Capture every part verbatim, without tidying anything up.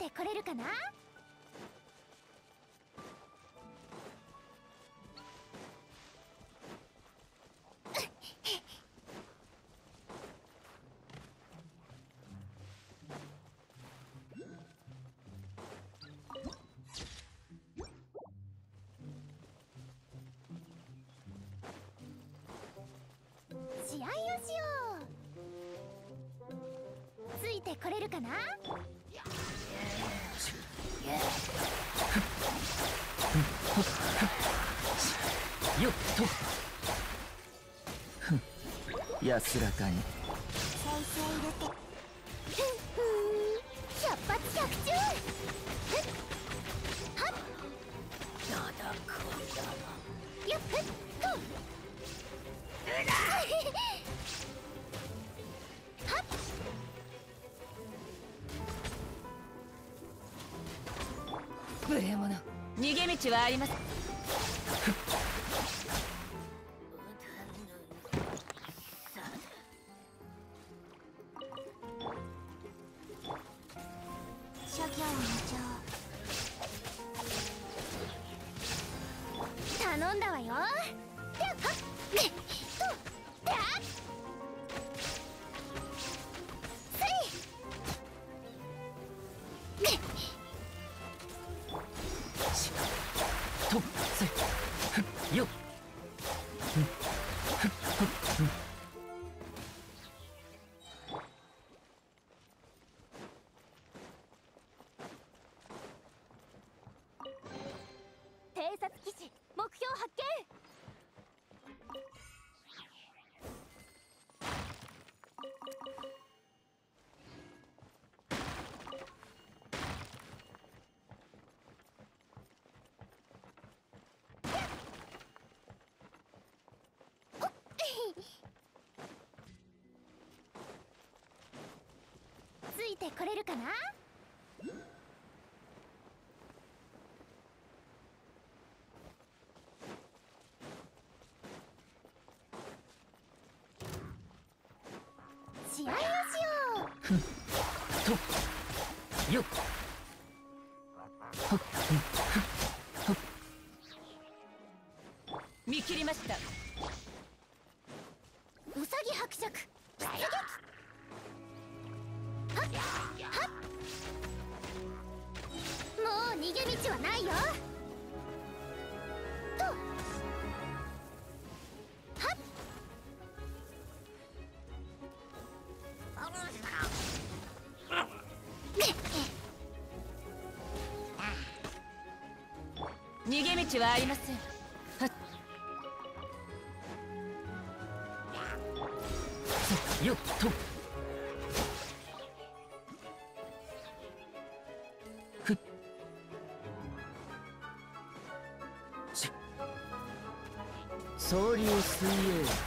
てこれるかな。試合をしよう。ついてこれるかな。 よっと安らかに。 再生入れて。ふん百発百中。はっよっふっと。はっ無礼者、逃げ道はあります。 諸行無常。頼んだわよ。ではっねっとであっせいねっとせふよっ偵察基地目標発見。ついてこれるかな。試合をしよう。 とよっはっはっ見切りました。 うさぎ伯爵出撃。はっはっもう逃げ道はないよ。とはっ逃げ道はありません。はっよっとふっし総流水泳。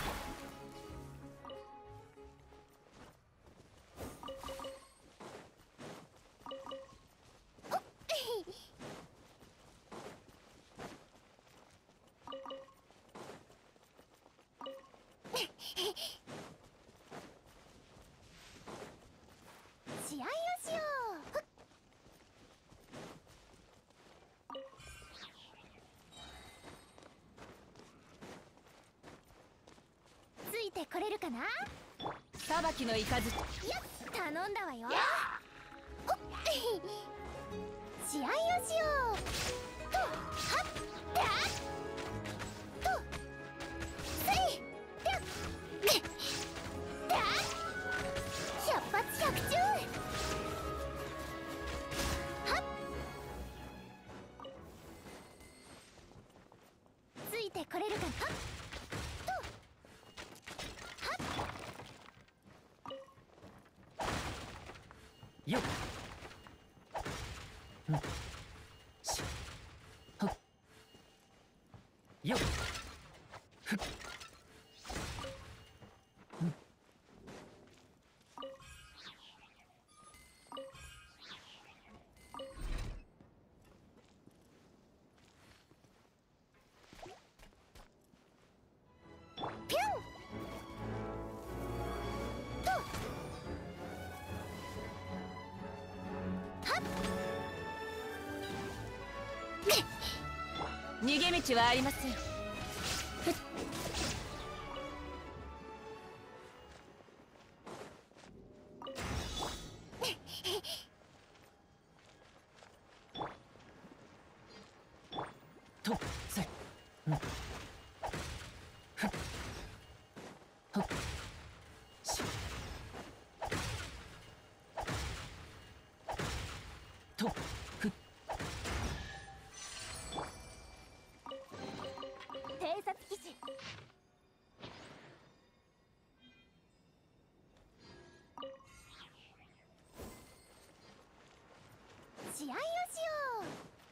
試合をしよう。ついてこれるかな。 裁きの雷。 よっ頼んだわよ。ほっ試合をしよう。とはっであっとせいでっねっであっ百発百中。はっついてこれるかな。とはっよっうんしはっよっふっうんピュンとはっ逃げ道はありません。ふっ。 とせうんふっはっしとふっ偵察基地。試合をしよう。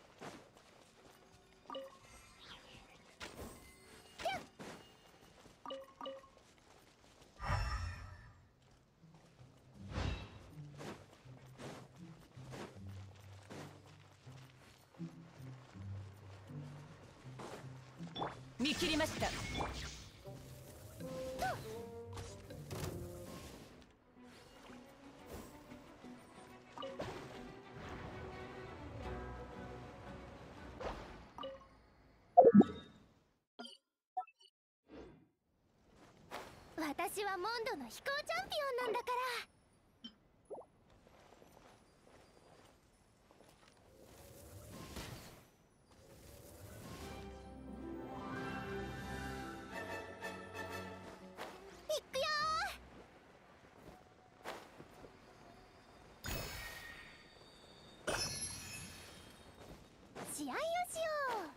見切りました。 私はモンドの飛行チャンピオンなんだから。いくよー。試合をしよう。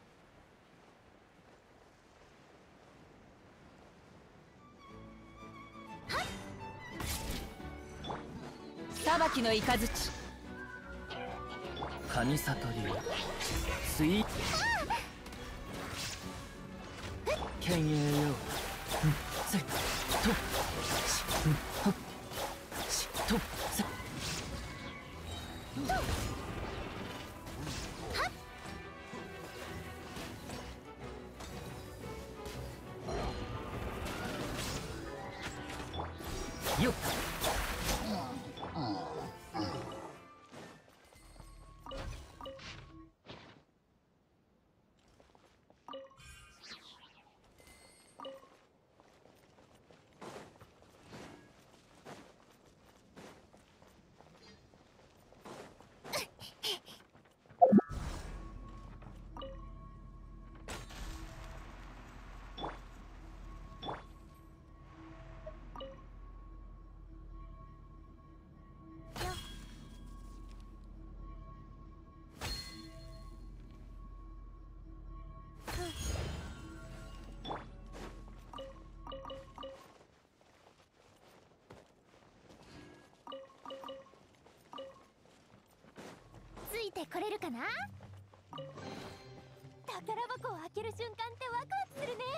裁きの雷。 神悟りスイー剣栄ようんせとしうんはっしとせよっついてこれるかな。宝箱を開ける瞬間ってワクワクするね。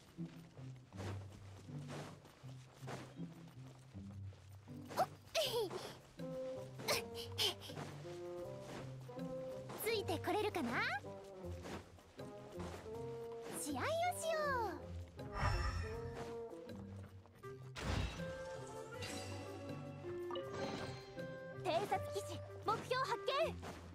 ほっついてこれるかな。試合をしよう。偵察基地目標発見。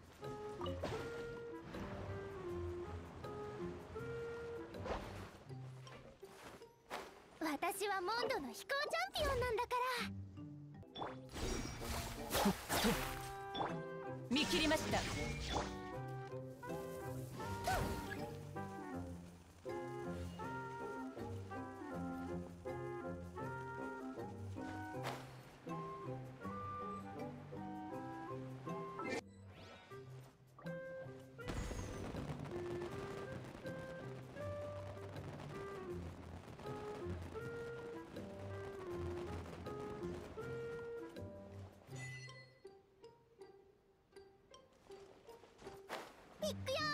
私はモンドの飛行チャンピオンなんだから。 見切りました。 いくよ